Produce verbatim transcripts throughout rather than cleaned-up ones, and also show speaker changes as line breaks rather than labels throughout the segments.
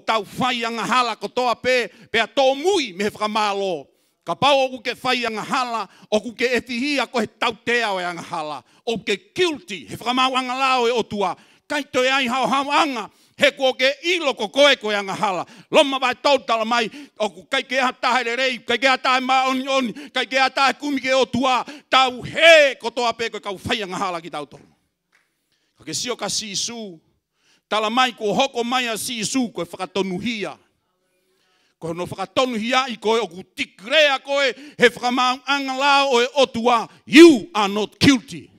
tau whai anga hala ko toa pe, pe a tō mui me he whakamalo. Ka pau oku ke whai anga hala, oku ke ewhihia ko he tau te ao e anga hala. Oku ke guilty, he whakamau anga lao e otua. Kai toi ai hao hao anga, he ko ke ilo ko koe ko e anga hala. Loma vai tautala mai, oku kai ke aha tahe le rei, kai ke aha tahe maa oni oni, kai ke aha tahe kumi ke otua, tau he ko toa pe ko kau whai anga hala ki tau tolu. Ka ke sio ka sisu, tala mai ko hoko mai a sisu ko e whakatonuhia. Ko no whakatonuhia i koe oku tikrea koe he whakamau anga lao o e otua, you are not guilty.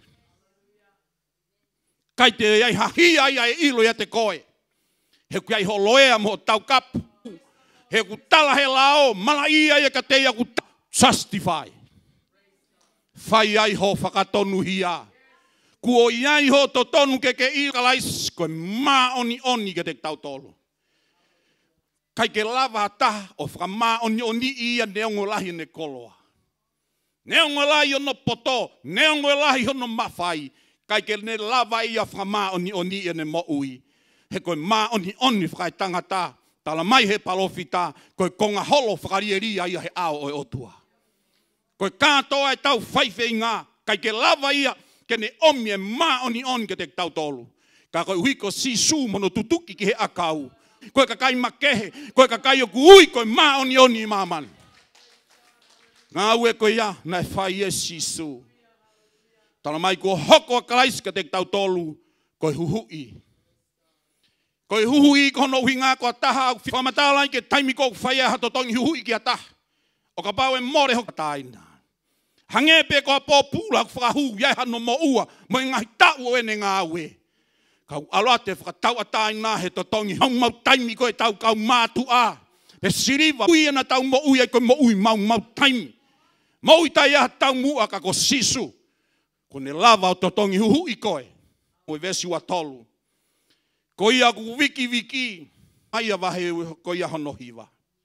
Kai te iai hahia ia e ilo ia te koe. He ku iai holoea mo tau kapu. He ku tala he lao, mala ia ia ka te ia ku justify. Whai ai ho whakatonuhia. Ku o iai ho to tonu ke ke ilo kalais, koe maa oni oni ke te tau tolu. Kai ke lava taha o whakamā oni oni ia neongo lahi ne koloa. Neongo lahi ono poto, neongo lahi ono mawhai. Kai ke ne lava ia whakamā oni oni ia ne mo ui. He koe mā oni oni whakai tangata. Tala mai he palofita, koe konga holo whakarieria ia he ao o e otua. Koe kātoa e tau whaiwhei ngā, kai ke lava ia ke ne omi e mā oni oni ke te tau tolu. Ka koe uiko sisu mono tutuki ki he akau. Koe kakai makehe, koe kakai oku ui, koe mā oni oni māmani. Ngā ue koe ia, nai whai e sisu. Tala mai ko hoko a kalaisi ka te tau tolu, koe huhui. Koe huhui kono uhi ngā koa taha, whamatālai ke taimi ko whai e hato tongi huhui ki a taha. O ka pau e more hoka taina. Hange pe koa pōpūla ku whakahu, iai hano mo ua, mo i ngahi tau o ene ngā ue. Kau aloa te whakatau a taina he to tongi hau mau taimi koe tau kau mātu a. Pe siriwa, ui ana tau mo ui e koe mo ui mau mau taimi. Mo ui tai aha tau mua ka ko sisu. Ko ne lava o to tongi huhu i koe. Koe vesi ua tolu. Ko ia ku wiki wiki. Aia wahe ko ia hono hiwa.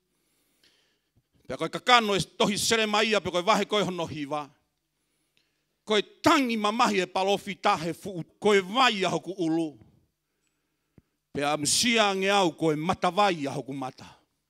Pe koe kakano e tohi sere maia pe koe wahe koe hono hiwa. Koe tangi mamahi e palofi tahe fu. Koe vai a hoku ulu. Pe amsia nge au koe mata vai a hoku mata.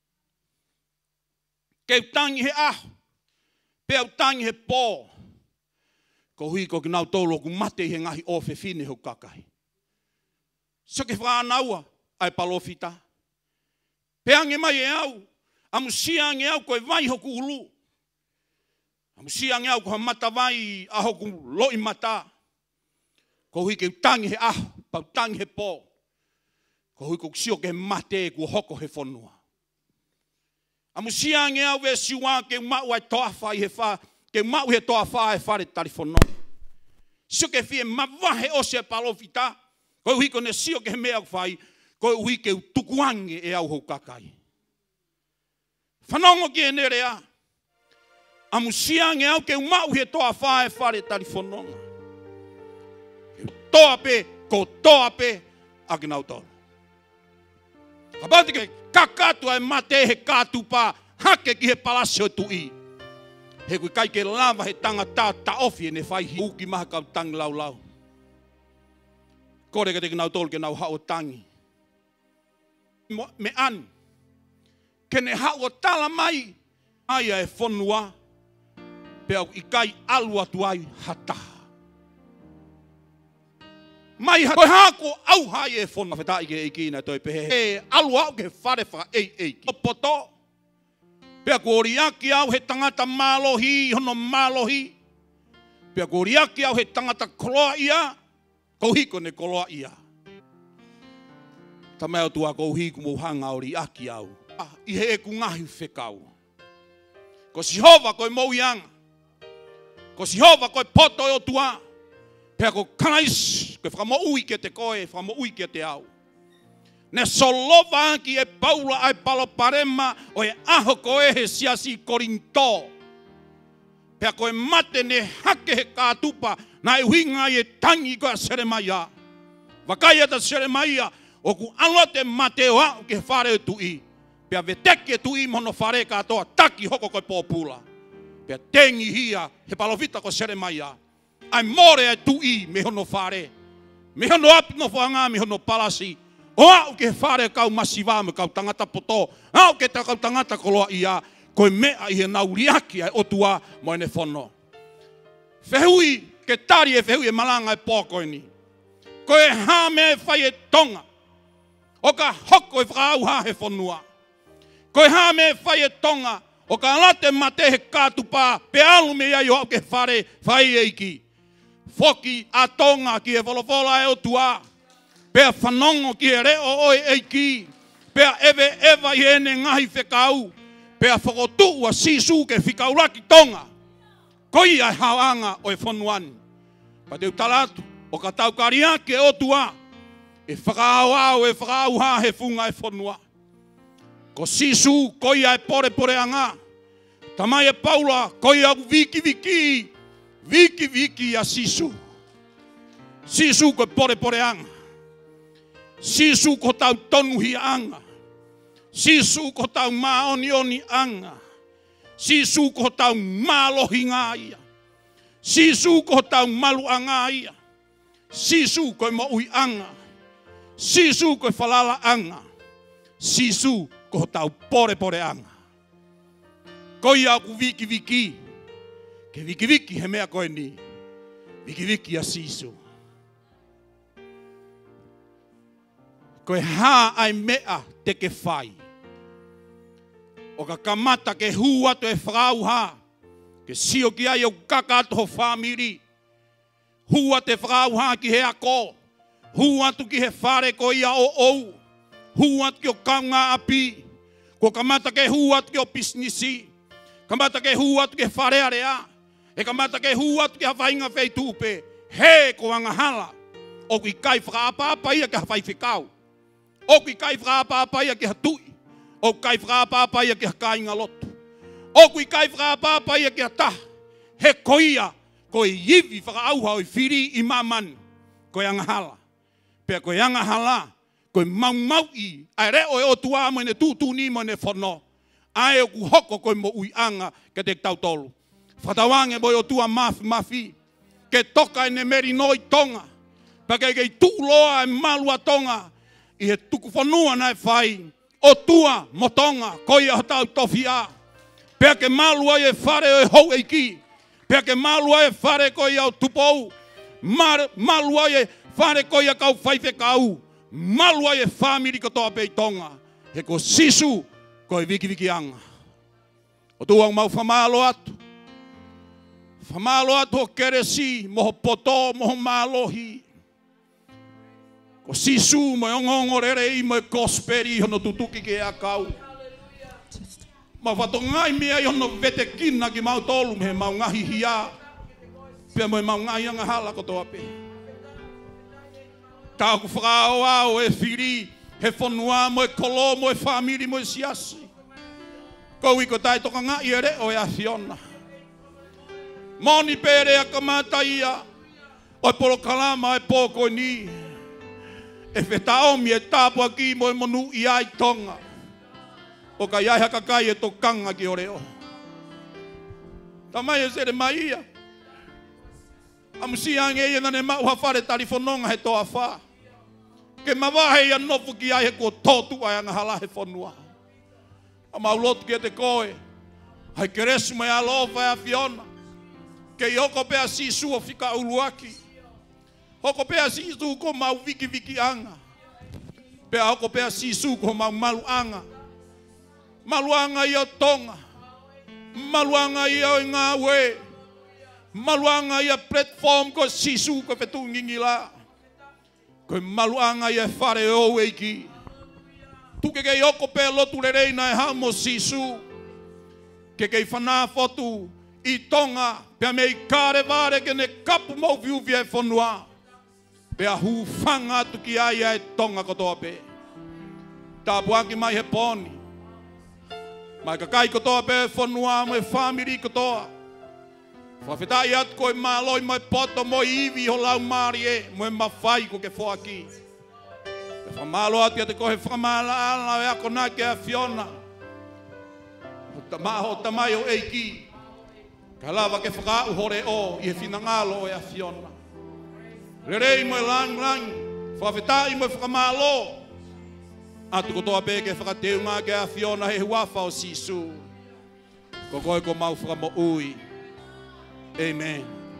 Keu tangi he aho. Pe au tangi he pō. Ko hui ko ki nau tolo ku mate he ngahi ofe fine ho kakahi. So ke whānaua ai palofita. Pe ange mai e au. Amusia nge au koe vai hoku ulu. Amusia nge au koe mata vai a hoku loi mata. Ko hui ke tangi he aho. Pau tangi he pō. Ko hui ko ksio ke mate ku hoko he whonua. Amusia nge au ve siwa ke mau ai toa whai he wha. Ke mau he toa whae whare tarifono. Sio ke fie mawahe o se palofita. Koe hui ko ne sio ke he mea whai. Koe hui ke tukuange e au hou kakai. Whanongo ki e nerea. Amusiange au ke mau he toa whae whare tarifono. Toa pe, ko toa pe, a ke nau tolu. Kapati ke kakatu ai mate he kātupa. Hake ki he palasio tui. He kui kai ke lava he tangata ta ofi e ne whai hi uki maha kau tangi lau lau. Kore ka te nau tolu ke nau hao tangi. Me an. Ke ne hao tala mai. Aia e whonua. Pe au i kai alua tu ai hata. Mai ha koe hako au hai e whonua. Whetai ke e kina toi pehe. E alua au ke whare whaka ei ei. Poto. Pea ko oriaki au he tangata malohi, hono malohi. Pea ko oriaki au he tangata koloa ia, ko hiko ne koloa ia. Tamai o tua ko hiku mo hanga oriaki au. Ah, I he e ku ngahi whekau. Ko sihova koe mou ianga. Ko sihova koe poto o tua. Pea ko kanais, koe whakamo ui ke te koe, whakamo ui ke te au. Ne solova ki e paula ai palo parema o e aho koe he siasi korinto. Pea koe mate ne hake he kātupa na e huinga i e tangi koe a seremaia. Wakai ata seremaia o ku alote mate o au ke whare tui. Pea veteke tui mono whare katoa taki hoko koe pōpula. Pea tengi hia he palovita koe seremaia. Ai more e tui me hono whare. Me hono api no whanga, me hono palasi. O au ke whare kau masiwa me kau tangata poto. Au ke kau tangata koloa ia. Koe mea i he nauriaki ai otua mo ene whono. Whehui ke tari e whehui e malanga e pōkoe ni. Koe hā me whai e tonga. O ka hoko e whakau hā he whonua. Koe hā me whai e tonga. O ka late mate he kātupā. Pe alu me ai o au ke whare whai e iki. Foki a tonga ki e wholofola e otua. Pea whanongo ki e reo oi e iki. Pea ewe ewa i ene ngahi whekau. Pea whakotu ua sisu ke whikauraki tonga. Koi ai hawanga o e whonuani. Pa teu talatu, o ka tau karia ke otua. E whakaawao e whakaauha he funga e whonua. Ko sisu koi ai pore pore anga. Tamai e paula, koi au viki viki. Viki viki a sisu. Sisu ko pore pore anga. Sisu ko tau tonu hi anga. Sisu ko tau maoni oni anga. Sisu ko tau malohi ngā ia. Sisu ko tau malu anga ia. Sisu ko mo ui anga. Sisu ko falala anga. Sisu ko tau pore pore anga. Koi aku viki viki. Ke viki viki he mea koe ni. Viki viki a sisu. Koe hā ai mea te ke whai. O ka kamata ke hu atu e whakau hā. Ke sio ki ai o kaka atu ho whamiri. Hu atu e whakau hā ki he ako. Hu atu ki he whare ko ia o ou. Hu atu ki o kaunga api. Ko kamata ke hu atu ki o pisnisi. Kamata ke hu atu ki he whare area. E kamata ke hu atu ki ha whainga whei tūpe. He ko anga hala. O ki kai whakaapa ia ki ha whai whikau. O ki kai whakaapa ia ki ha tui. O kai whakaapa ia ki ha kāinga lotu. O kui kai whakaapa ia ki ha taha. He koia, koe iwi whakaauha o i whiri i mamani. Koe anga hala. Pea koe anga hala, koe mau mau i. Ai reo e o tua mo ne tūtū ni mo ne whono. Ai o ku hoko koe mo ui anga ke te tautolu. Whatawange mo o tua mafi mafi. Ke toka e ne meri noi tonga. Pa kei kei tūloa e malua tonga. I he tuku whanua nai whai. O tua motonga koi a tau tofia. Pea ke malua e whare o e hou e ki. Pea ke malua e whare koi au tupou. Mar, malua e whare koi a kau whaife kau. Malua e whamiri katoa pei tonga. He ko sisu koi viki viki anga. O tuang mau whamalo atu. Whamalo atu o keresi, moho poto, moho malohi. Ko sisu mo ongongo rere i mo kosperi hono tutuki ke a kau. Ma whatongai mea i hono vete kina ki mau tolu me mau ngahi hia. Pea mo mau ngahi anga hala kotoa pe. Tau ku whakao au e whiri, he whanua mo e kolo mo e whamiri mo e siasi. Kou i ko tai toka ngai e re o e a Fiona. Moni pere a kamata ia, o e poro kalama e pōko ni. E whetao mi e tāpua ki mo e monu i ai tonga. O ka iai haka kai e to kanga ki o reo. Tamai e sere mai ia. Amusi ange ia nane mau hawhare tarifononga he toa wha. Ke mawahe ia nofu ki ai he ko tōtu ai anga hala he whanua. A mau lotu ki e te koe. Hai keresu mai alofa e a Fiona. Ke i hoko pea sisu o whika uluaki. Hoko pea sisu ko mau viki viki anga. Pea hoko pea sisu ko mau malu anga. Malu anga i o tonga. Malu anga i o ngā we. Malu anga i a platform ko sisu ko whetu ngingi la. Ko malu anga i a whare o eiki. Tuke kei hoko pea lotu re reina e hamo sisu. Ke kei whanā fotu i tonga. Pea mei kāre vare ke ne kapu mau viuvi e whanua. Pea hu whanga atu ki ai e tonga kotoa pe. Tā buaki mai he poni. Mai ka kai kotoa pe whanua mo e whamiri kotoa. Whawhetai atu koe māloi mo e poto mo iwi ho lau maari e. Mo e mawhai ko ke whoaki. Pe whamalo atu ia te koe whamala ala e ako nā ke a Fiona. O tamaho tamai o eiki. Ka lawa ke whakau hore o i he whinangalo e a Fiona. Rerei mo e lang lang. Whawhetai mo e whakamalo. Atu kotoa pe ke whakateu ngā ke a Fiona he huafa o Sisu. Ko koe ko mau whakamo ui. Amen.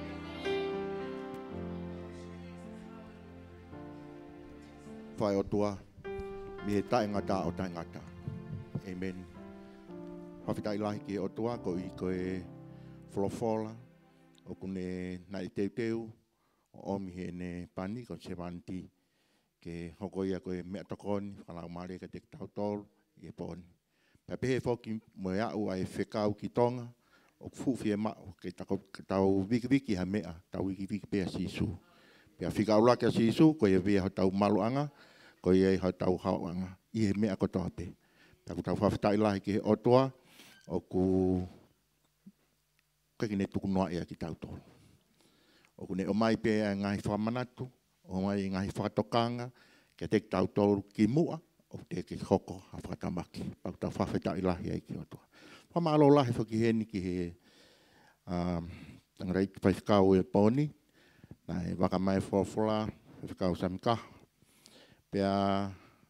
Whai o tua, mi he tae ngata o tae ngata. Amen. Hawhitai lahi ki o tua, ko i koe wholofola, o kune nai teu teu, o mi he ne pani, ko se wanti, ke hoko ia koe mea tokoni, whanau maare ka te tau tolu, i e poni. Pea pehe whoki moe au ai whekau ki tonga, o fuwhi e mao, ke tau wiki wiki ha mea, tau wiki wiki pea Sisu. Pea whikau lake a Sisu, ko ia vea ho tau maluanga, ko ia ho tau hauanga, i he mea kotoa pe. Pea ku tau whawhitai lahi ki he otoa, o ku kakine tuku noa ea ki tau tolu. O ku ne o mai pe ngahi whamanatu, o mai ngahi whakatokanga, ke te tau tolu ki mua, o te ke hoko a whakatamaki. Pea ku tau whawhitai lahi ai ki otoa. Whamalo lahi whaki heni ki he um, tangarei ki whaikau e poni, na e waka mai whawhula, whaikau samikaha. Pea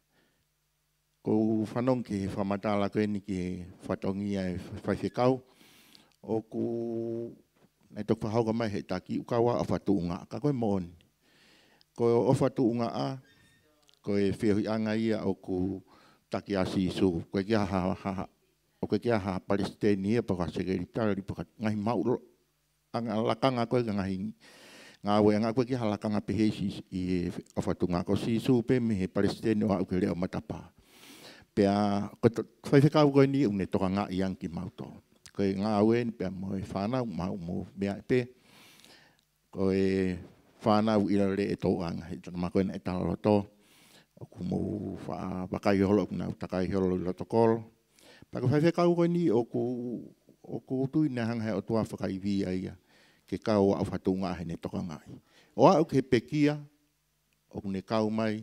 ko whanong ki he whamatala koe ni ki he whatongi ai whaikau, o ku nei tok whahauka mai he taki ukawa a whatuunga, ka koe mooni. Ko o whatuunga a, koe whiahui anga ia o ku taki a Sisu, koe kia ha ha o koe kia ha Palestini e paka segeritari, paka ngahi maulo, anga lakanga koe ngahi ngā wea ngā koe kia ha lakanga pehe i o whatunga, ko Sisu pe me he Palestini o au ke leo matapa. Pea, ko whaiwhekau koe ni une toka ngā iang ki mauto. Koe ngā wen, pea moe whanau, mau mo mea pe, koe whanau ira le e tō anga, he tana koe na e tala loto, o ku mo wakai holo, o ku nau takai holo loto kolo. Pea ko whaiwhekau koe ni o ku, o ku tui na hanga he o tua whakai vi aia, ke kau au whatunga he ne toka ngai. O au ke pekia, o ku ne kau mai,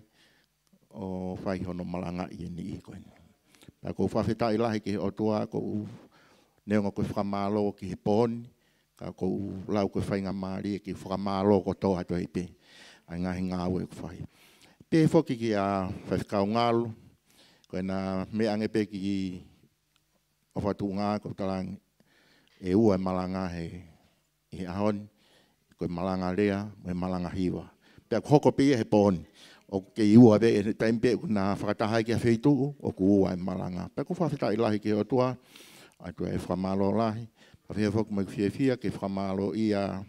o whai hono malanga i ni i koe. Pea ko whawhetai lahi ki he o tua, ko neonga koe whakamalo ki he poni, ka ko lau koe whainga maari ki whakamalo ko tō ato hei pe, ai ngahi ngāwe ko whai. Pe whoki ki a whaiwhikau ngālu, koe na me ange pe ki o whatu ngā, ko talang e ua malanga he, he ahon, koe malanga rea, me malanga hiwa. Pea ko hoko pe he poni, o ke iua ve e taimpe ku na whakatahai ki a wheitu, o ku ua e malanga. Pea ko whawhetai lahi ki o tua, ai tu e whamalo lahi. Pawhia whoku mai whia whia ke whamalo i a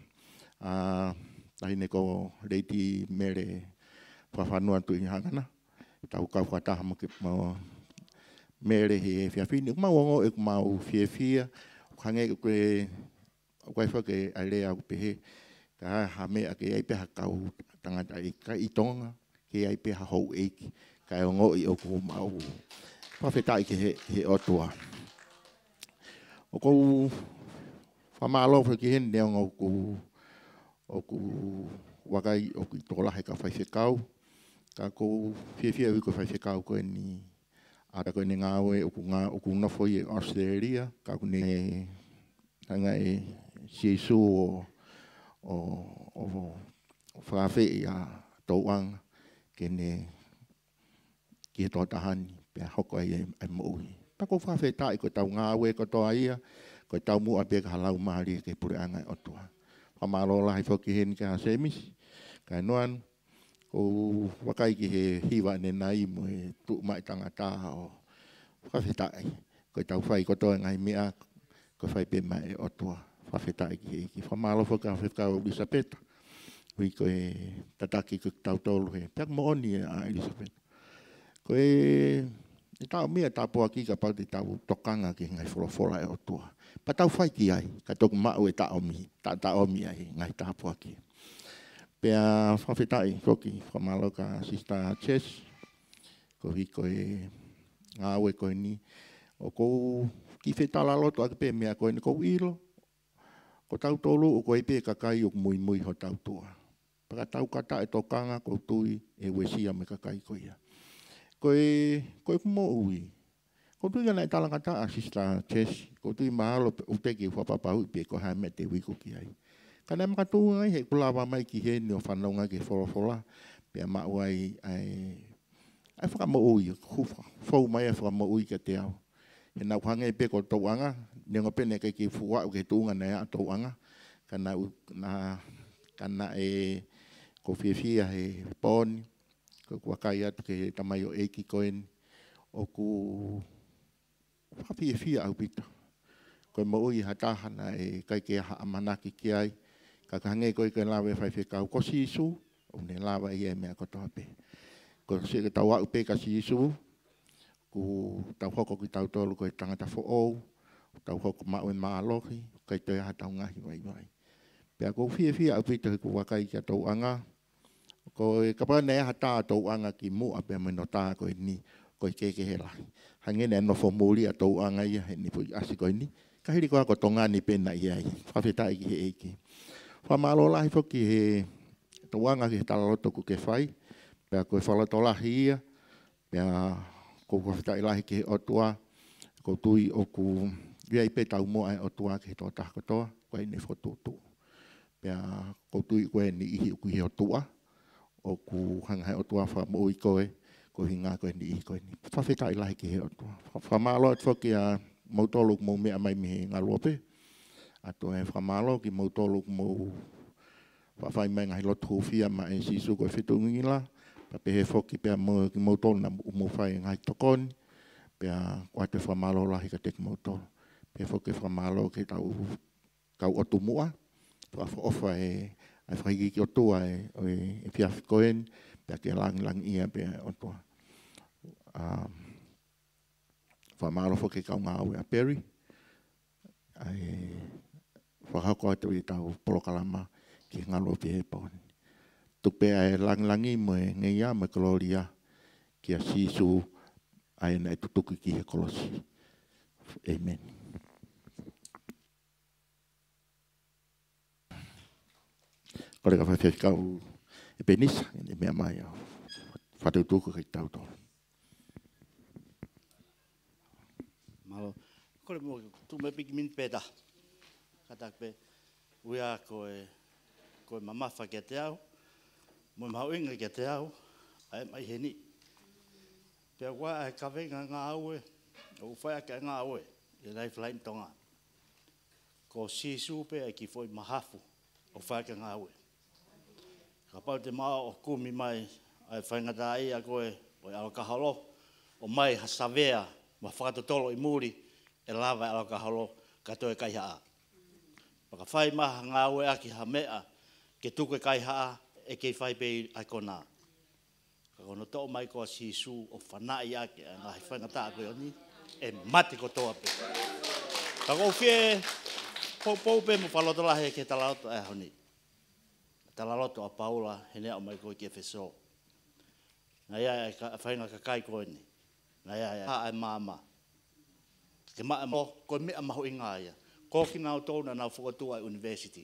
tahi neko reiti mere whawhanua tu i hangana. Tau kau whataha mo ke mere he whia whini. Ku mau ongo e ku mau whia whia. Hange ku e koe whake a lea ku pehe. Ka ha mea ke ei peha kau tangata i ka i tonga. Ke ei peha hou eiki. Ka e ongo i o ku mau. Pawhetai ke he, he otua. O kou whamalo whaki hen neonga o ku o ku wakai o ku tola he ka whaiwhekau. Ka kou whiawhia ui ko whaiwhekau koe ni ara koe ni ngāwe o ku ngā o ku nofoi e Australia. Ka ku ne hanga e Sisu o o o whawhi i a tauanga ke ne ki he tō tahani pia hoko ai e moui. Pako whawhetai ko tau ngāwe ko toa ia, ko tau mua pe ka halau mahari ke pure anga o tua. Whamalo lahi whoki hen ka semis, ka noan, ko wakai ki he hiwa ne nai mo he tuk mai tangata o whawhetai. Ko tau whai ko toa ngai mea, ko whai pe mai o tua. Whawhetai ki he ki. Whamalo whoka whekau Elisabeth, hui ko he tataki ko tau tolu he. Pek mo oni a Elisabeth. Ko e... E tau mea tāpua ki ka pau te tau tokanga ki ngai wholofola e o tua. Pa tau whai ki ai, ka toku mau e taomi, ta taomi ai ngai tāpua ki. Pea whawhetai whoki, whamalo ka Sister Chess, ko hi koe ngāwe koe ni, o kou ki whetala loto ake pe mea koe ni kou ilo, ko tau tolu o koe pe kakai o mui mui ho tau tua. Paka tau kata e tokanga ko tui e wesia me kakai koe ia. Koe, koe kumo ui. Ko tui ngana e talangata a Sister Chess, ko tui mahalo upeki whapapau pe ko hae me te wiku ki ai. Kana makatu ngai he kulawa mai ki he ni o whanaunga ki wholofola, pia mau ai ai ai whakamoui, whau mai e whakamoui ka te au. He nau hange pe ko tauanga, nengo pene ke ki fuwa ke tuunga nei a tauanga, kana na kana e ko fiafia he poni, ko wakai atu ke tamai o eiki koen, o ku whafiafia au pita. Ko moui hatahana e kai ke ha amanaki ki ai, ka hange koe ke lawe whaiwhekau ko sisu, o ne lawa i e mea kotoa pe. Ko se ke tau au pe ka sisu, ku tau hoko ki tau tolu koe tangata fo ou, tau hoko mau e maalohi, kai toi ha tau ngahi vai vai. Pea ko fia fia au pita ku wakai kia tau anga, ko e kapana ne ha tā tau anga ki mua pea meno tā koe ni, koe keke he lahi. Hangene no fo muli a tau anga ia he ni pui asi koe ni, ka hiri koa ko tonga ni pena ia i, whawheta i ki he eiki. Whamalo lahi foki he tau anga ki he talaloto ku ke whai, pea koe whalato lahi ia, pea ko whawheta i lahi ki he otua, ko tui o ku ia i pe tau moa e otua ki he tō takotoa, koe ni whotutu. Pea ko tui koe ni ihi o ku he otua, o ku hanga he otua wha mo i koe, ko hinga koe ni ihi koe ni. Whawheta i lahi ki he otua. Whamalo at whoki a mautolu mo mea mai mihe ngā luope, ato e whamalo ki mautolu mo whawhai mai ngahi lotu hufia ma e sisu koe whitu ngila, pa pehe whoki pea mo ki mautolu na umu whai ngahi tokoni, pea koe te whamalo lahi ka teki mautolu. Pea whoki whamalo ki tau kau otu mua, wha ofa e ai whaigi ki otua e e fiafi koen, pea ke lang lang ia pea otua. Whamalo whoki kau ngā aue a Perry, ai whakako atu i tau polokalama ki ngalo pe he poni. Tupe ai lang langi mo e ngeia me Gloria ki a sisu ai na e tutuki ki he kolosi. Amen. Kore ka whawhia kau e penisa, e mea mai au. Whatautuku kei tau tō.
Malo, kore mo tu me piki min peta. Katak pe, uia koe, koe mamafa kia te au, mo mau inga kia te au, ai mai heni. Pea wā ai kawenga ngā aue, o whai ake ngā aue, i rei whlaim tonga. Ko sisu pe ai ki foi mahafu, o whai ake ngā aue. Ka pau te mao o kumi mai, ai whaingata ai a koe, o i alokahalo, o mai hasavea, ma whakatotolo i muri, e lava e alokahalo, ka toe kai haa. Paka whai maha ngā aue aki ha mea, ke tuke kai haa, e kei whai pei ai kona. Ka kono tō mai koa sisu o whanai ake, a ngā whaingata a koe oni, e mati ko toa pe. Ka kou whie, pou pou pe mo whalotolahe ke talaloto e honi. Talaloto a Paula, he nea o mai koe ki e wheso. Nga ia e whainga ka kai koe ni. Nga ia e haa e māma. Ke maa mo, koe mea maho i ngā ia. Ko ki nau tōna nau whakatua ai university.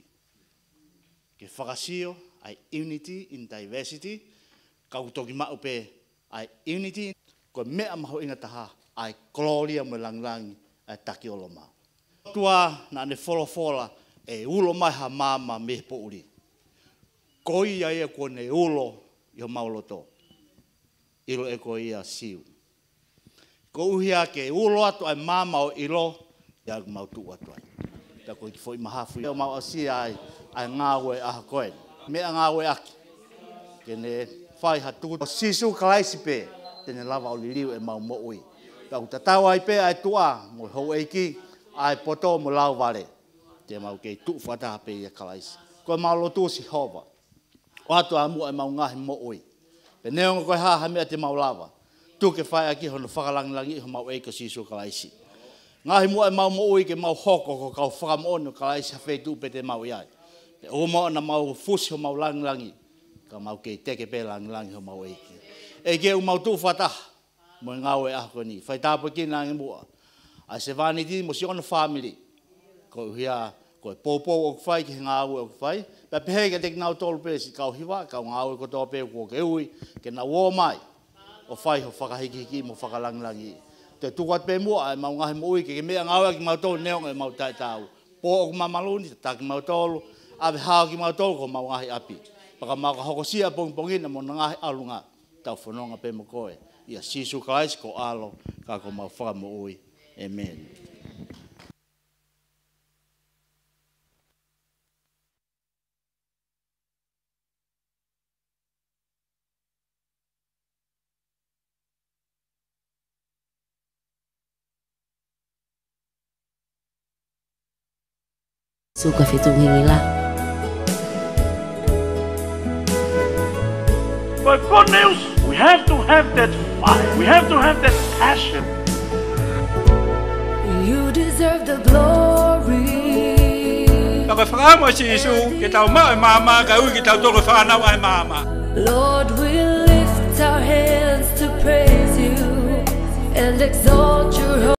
Ke whakasio ai unity in diversity. Kau toki mau pe ai unity. Koe mea maho inga taha ai Gloria mo langlangi ai taki o loma. Tua na ne wholofola e ulo mai ha māma me po uri. Ko ia ia ko ne ulo i ho mauloto. Ilo e ko ia siu. Ko uhia ke ulo atu ai mama o ilo, ia mautu atu ai. Ta ko ki foi mahafu. Ia mau asia ai, ai ngāwe aha koe. Mea ngāwe aki. Ke ne whai hatu. Sisu kalaisi pe, tene lava o liliu e mau mo ui. Ta utatau ai pe ai tua, mo hou eiki, ai poto mo lau vare. Te mau kei tu whataha pe ia kalaisi. Ko mau lotu si hova. O atu a mua e mau ngahi mo ui. Pe neonga koe haha mea te mau lava. Tu ke whai aki hono whakalangilangi i ho mau eiko sisu kalaisi. Ngahi mua e mau mo ui ke mau hoko ko kau whakamono kalaisi hawhei tu pe te mau iai. Pe o mau na mau fusi ho mau langilangi. Ka mau kei teke pe langilangi ho mau eiki. E ke u mau tu whataha. Mo ngawe ako ni. Whai tāpu ki nangi mua. Ai se vani ti mo si ono family. Ko hia ko popo o whai ki ngā ue o whai. Pea pehe ke teki nau tolu pe si kau hiwa, kau ngā ue ko tō pe ko ke ui, ke na wō mai. O whai ho whakahiki mo whakalangilangi. Te tukat pe mua, ai mau ngahi mo ui, ke ke mea ngā ue ki mau tolu neonga e mau tai tau. Po o ku mamaluni, te tā ki mau tolu, ave hao ki mau tolu ko mau ngahi api. Paka mau ka hokosia pongpongina mo na ngahi alunga, tau whanonga pe mo koe. ia sisu kais ko alo ka ko mau whakamu ui. Amen.
Suka fitung hingila.
But good news, we have to have that fire. We have to have that passion.
You deserve the glory.
Pag whakamo si Isu, kita umau mama, kau kita tolo whanau ai mama.
Lord, we lift our hands to praise you and exalt your